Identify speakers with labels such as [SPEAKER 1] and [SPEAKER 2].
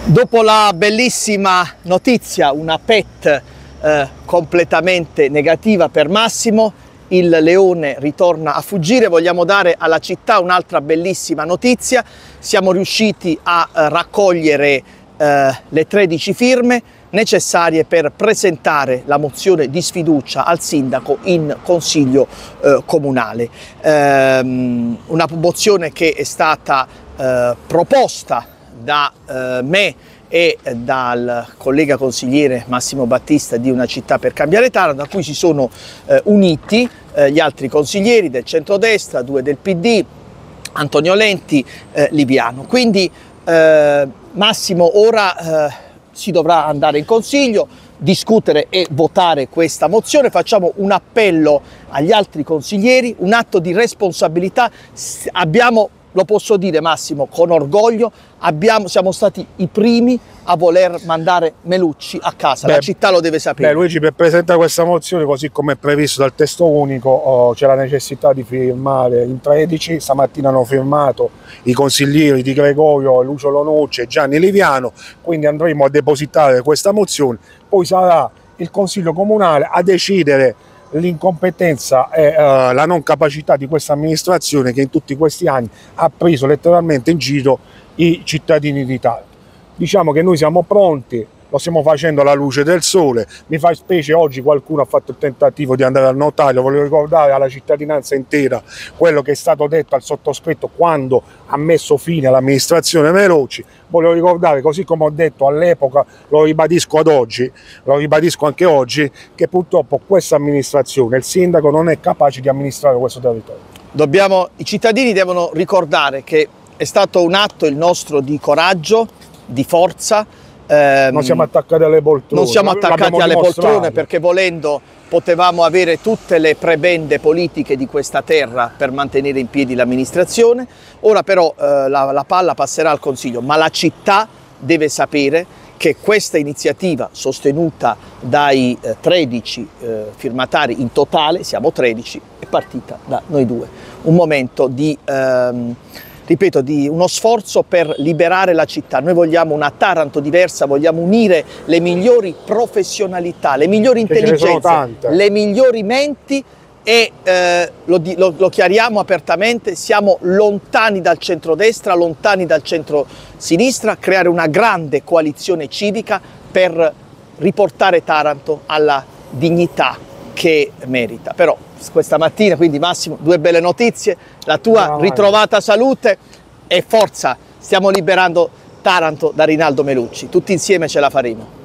[SPEAKER 1] Dopo la bellissima notizia, una PET completamente negativa per Massimo, il leone ritorna a fuggire. Vogliamo dare alla città un'altra bellissima notizia: siamo riusciti a raccogliere le 13 firme necessarie per presentare la mozione di sfiducia al sindaco in consiglio comunale. Una mozione che è stata proposta da me e dal collega consigliere Massimo Battista di Una Città per Cambiare Taranto, a cui si sono uniti gli altri consiglieri del centrodestra, 2 del PD, Antonio Lenti, Liviano. Quindi Massimo ora si dovrà andare in consiglio, discutere e votare questa mozione. Facciamo un appello agli altri consiglieri, un atto di responsabilità. Abbiamo, lo posso dire Massimo con orgoglio, siamo stati i primi a voler mandare Melucci a casa. La città lo deve sapere.
[SPEAKER 2] Luigi, per presentare questa mozione, così come è previsto dal testo unico, c'è la necessità di firmare in 13. Stamattina hanno firmato i consiglieri Di Gregorio, Lucio Lonucci e Gianni Liviano, quindi andremo a depositare questa mozione. Poi sarà il Consiglio Comunale a decidere l'incompetenza e la non capacità di questa amministrazione, che in tutti questi anni ha preso letteralmente in giro i cittadini d'Italia. Diciamo che noi siamo pronti, lo stiamo facendo alla luce del sole. Mi fa specie oggi qualcuno ha fatto il tentativo di andare al notaio. Voglio ricordare alla cittadinanza intera quello che è stato detto al sottoscritto quando ha messo fine all'amministrazione Melucci. Voglio ricordare, così come ho detto all'epoca, lo ribadisco ad oggi, lo ribadisco anche oggi, che purtroppo questa amministrazione, il sindaco, non è capace di amministrare questo territorio.
[SPEAKER 1] I cittadini devono ricordare che è stato un atto il nostro di coraggio, di forza.
[SPEAKER 2] Non siamo attaccati alle poltrone.
[SPEAKER 1] Non siamo attaccati alle poltrone, perché volendo potevamo avere tutte le prebende politiche di questa terra per mantenere in piedi l'amministrazione. Ora però la palla passerà al Consiglio, ma la città deve sapere che questa iniziativa, sostenuta dai 13 firmatari in totale, siamo 13, è partita da noi due. Un momento di ripeto, di uno sforzo per liberare la città. Noi vogliamo una Taranto diversa, vogliamo unire le migliori professionalità, le migliori intelligenze, le migliori menti e lo chiariamo apertamente, siamo lontani dal centrodestra, lontani dal centro-sinistra, creare una grande coalizione civica per riportare Taranto alla dignità che merita. Però questa mattina, quindi Massimo, 2 belle notizie: la tua ritrovata salute e forza, stiamo liberando Taranto da Rinaldo Melucci, tutti insieme ce la faremo.